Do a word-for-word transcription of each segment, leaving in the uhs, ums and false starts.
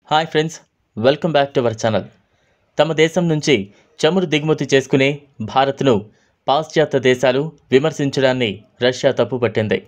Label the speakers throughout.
Speaker 1: Hi friends, welcome back to our channel. తమ దేశం నుంచి చమురు దిగుమతి చేసుకునే భారత్ను పాశ్చాత్య దేశాలు విమర్శించడాన్ని రష్యా తప్పుపట్టింది.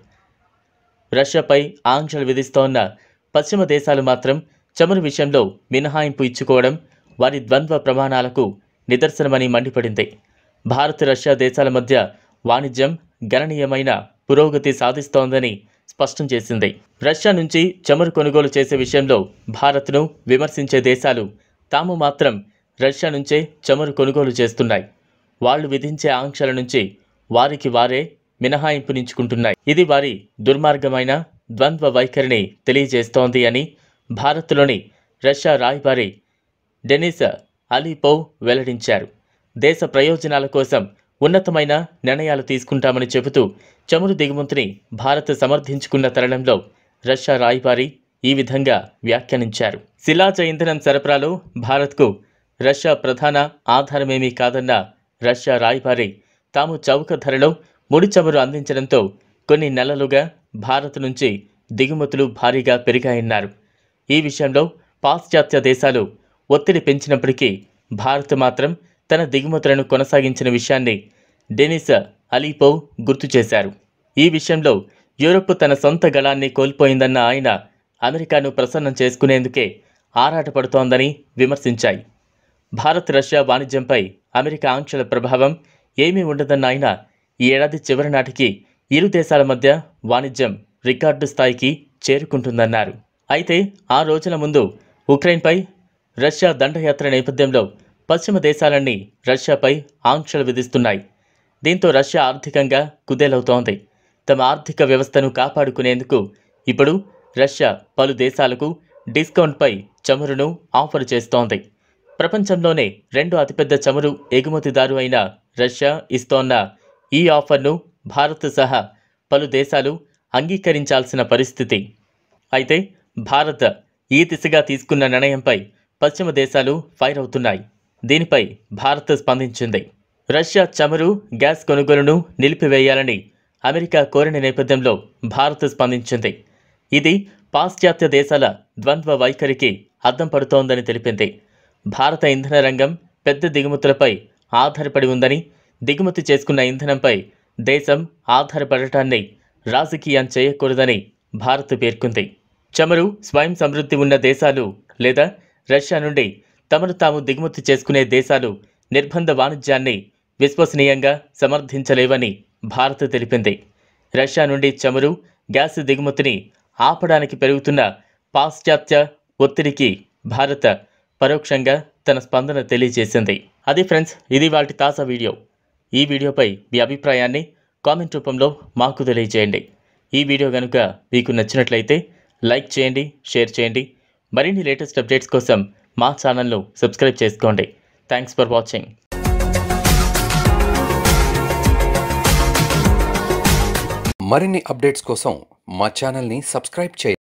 Speaker 1: రష్యాపై ఆంక్షలు విధిస్తోన్న పశ్చిమ దేశాలు మాత్రం చమురు విషయంలో మినహాయింపు ఇచ్చుకోవడం వారి ద్వంద్వ ప్రమాణాలకు నిదర్శనమని మండిపడింది. భారత్ రష్యా దేశాల మధ్య వాణిజ్యం గణనీయమైన పురోగతి సాధిస్తోందని స్పష్టం చేసింది. రష్యా నుంచి చమురు కొనుగోలు చేసే విషయంలో భారత్ను విమర్శించే దేశాలు తాము మాత్రం రష్యా నుంచే చమురు కొనుగోలు చేస్తున్నాయి. వాళ్లు విధించే ఆంక్షల నుంచి వారికి వారే మినహాయింపునిచ్చుకుంటున్నాయి. ఇది వారి దుర్మార్గమైన ద్వంద్వ వైఖరిని తెలియజేస్తోంది అని భారత్లోని రష్యా రాయబారి డెనిస్ అలీపోవ్ వెల్లడించారు. దేశ ప్రయోజనాల కోసం ఉన్నతమైన నిర్ణయాలు తీసుకుంటామని చెబుతూ చమురు దిగుమతిని భారత్ సమర్థించుకున్న తరుణంలో రష్యా రాయబారి ఈ విధంగా వ్యాఖ్యానించారు. శిలాజ ఇంధనం సరఫరాలో భారత్కు రష్యా ప్రధాన ఆధారమేమీ కాదన్న రష్యా రాయబారి తాము చౌక ధరలో ముడి చమురు అందించడంతో కొన్ని నెలలుగా భారత్ నుంచి దిగుమతులు భారీగా పెరిగాయన్నారు. ఈ విషయంలో పాశ్చాత్య దేశాలు ఒత్తిడి పెంచినప్పటికీ భారత్ మాత్రం తన దిగుమతులను కొనసాగించిన విషయాన్ని డెనిస్ అలీపోవ్ గుర్తు చేశారు. ఈ విషయంలో యూరప్ తన సొంత గళాన్ని కోల్పోయిందన్న ఆయన అమెరికాను ప్రసన్నం చేసుకునేందుకే ఆరాటపడుతోందని విమర్శించాయి. భారత్ రష్యా వాణిజ్యంపై అమెరికా ఆంక్షల ప్రభావం ఏమీ ఉండదన్న ఆయన ఈ ఏడాది చివరి నాటికి ఇరు దేశాల మధ్య వాణిజ్యం రికార్డు స్థాయికి చేరుకుంటుందన్నారు. అయితే ఆ రోజుల ముందు ఉక్రెయిన్పై రష్యా దండయాత్ర నేపథ్యంలో పశ్చిమ దేశాలన్నీ రష్యాపై ఆంక్షలు విధిస్తున్నాయి. దీంతో రష్యా ఆర్థికంగా కుదేలవుతోంది. తమ ఆర్థిక వ్యవస్థను కాపాడుకునేందుకు ఇప్పుడు రష్యా పలు దేశాలకు డిస్కౌంట్పై చమురును ఆఫర్ చేస్తోంది. ప్రపంచంలోనే రెండో అతిపెద్ద చమురు ఎగుమతిదారు అయిన రష్యా ఇస్తోన్న ఈ ఆఫర్ను భారత్ సహా పలు దేశాలు అంగీకరించాల్సిన పరిస్థితి. అయితే భారత్ ఈ దిశగా తీసుకున్న నిర్ణయంపై పశ్చిమ దేశాలు ఫైర్ అవుతున్నాయి. దీనిపై భారత్ స్పందించింది. రష్యా చమురు గ్యాస్ కొనుగోలును నిలిపివేయాలని అమెరికా కోరిన నేపథ్యంలో భారత్ స్పందించింది. ఇది పాశ్చాత్య దేశాల ద్వంద్వ వైఖరికి అద్దం పడుతోందని తెలిపింది. భారత ఇంధన రంగం పెద్ద దిగుమతులపై ఆధారపడి ఉందని, దిగుమతి చేసుకున్న ఇంధనంపై దేశం ఆధారపడటాన్ని రాజకీయం చేయకూడదని భారత్ పేర్కొంది. చమురు స్వయం సమృద్ధి ఉన్న దేశాలు లేదా రష్యా నుండి తమను తాము దిగుమతి చేసుకునే దేశాలు నిర్బంధ వాణిజ్యాన్ని విశ్వసనీయంగా సమర్థించలేవని భారత్ తెలిపింది. రష్యా నుండి చమురు, గ్యాస్ దిగుమతిని ఆపడానికి పెరుగుతున్న పాశ్చాత్య ఒత్తిడికి భారత్ పరోక్షంగా తన స్పందన తెలియజేసింది. అది ఫ్రెండ్స్, ఇది వాటి తాజా వీడియో. ఈ వీడియోపై మీ అభిప్రాయాన్ని కామెంట్ రూపంలో మాకు తెలియజేయండి. ఈ వీడియో కనుక మీకు నచ్చినట్లయితే లైక్ చేయండి, షేర్ చేయండి. మరిన్ని లేటెస్ట్ అప్డేట్స్ కోసం మా ఛానల్ను సబ్స్క్రైబ్ చేసుకోండి. Thanks for watching.
Speaker 2: మరిన్ని అప్డేట్స్ కోసం మా ఛానల్ని సబ్స్క్రైబ్ చేయండి.